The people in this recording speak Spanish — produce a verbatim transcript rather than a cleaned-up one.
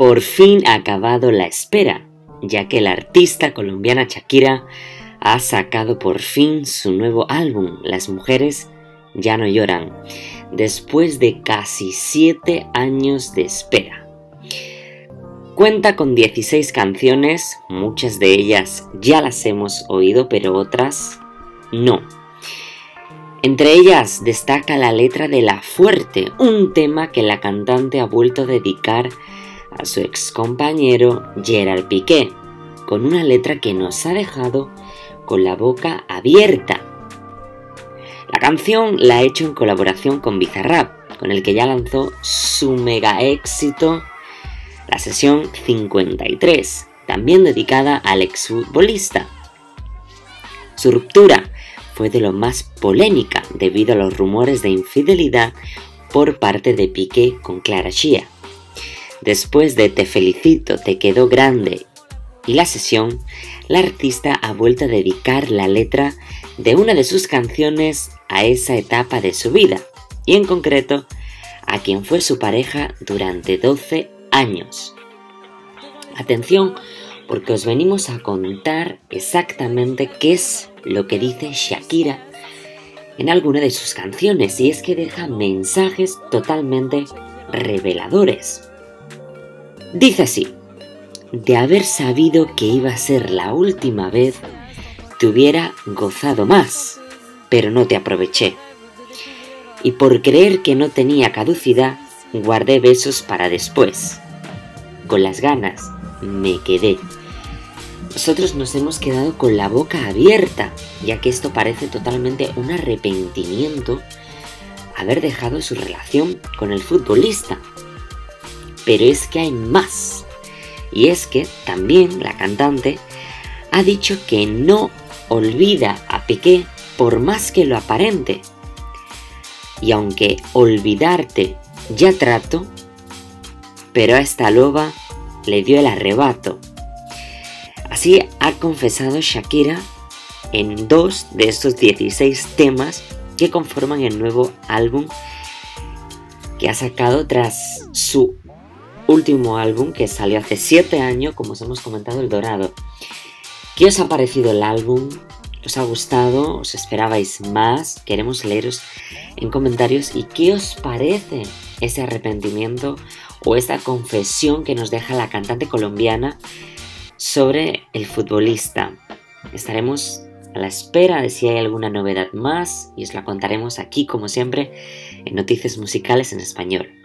por fin ha acabado la espera, ya que la artista colombiana Shakira ha sacado por fin su nuevo álbum, Las mujeres ya no lloran, después de casi siete años de espera. Cuenta con dieciséis canciones, muchas de ellas ya las hemos oído, pero otras no. Entre ellas destaca la letra de La Fuerte, un tema que la cantante ha vuelto a dedicar a su excompañero Gerard Piqué, con una letra que nos ha dejado con la boca abierta. La canción la ha hecho en colaboración con Bizarrap, con el que ya lanzó su mega éxito, la sesión cincuenta y tres, también dedicada al exfutbolista. Su ruptura fue de lo más polémica debido a los rumores de infidelidad por parte de Piqué con Clara Chía. Después de Te felicito, te quedó grande y la sesión, la artista ha vuelto a dedicar la letra de una de sus canciones a esa etapa de su vida, y en concreto a quien fue su pareja durante doce años. Atención, porque os venimos a contar exactamente qué es lo que dice Shakira en alguna de sus canciones, y es que deja mensajes totalmente reveladores. Dice así: de haber sabido que iba a ser la última vez, te hubiera gozado más, pero no te aproveché. Y por creer que no tenía caducidad, guardé besos para después. Con las ganas me quedé. Nosotros nos hemos quedado con la boca abierta, ya que esto parece totalmente un arrepentimiento haber dejado su relación con el futbolista. Pero es que hay más. Y es que también la cantante ha dicho que no olvida a Piqué por más que lo aparente. Y aunque olvidarte ya trato, pero a esta loba le dio el arrebato. Así ha confesado Shakira en dos de estos dieciséis temas que conforman el nuevo álbum que ha sacado tras su último álbum, que salió hace siete años, como os hemos comentado, El Dorado. ¿Qué os ha parecido el álbum? ¿Os ha gustado? ¿Os esperabais más? Queremos leeros en comentarios. ¿Y qué os parece ese arrepentimiento o esta confesión que nos deja la cantante colombiana sobre el futbolista? Estaremos a la espera de si hay alguna novedad más y os la contaremos aquí, como siempre, en Noticias Musicales en Español.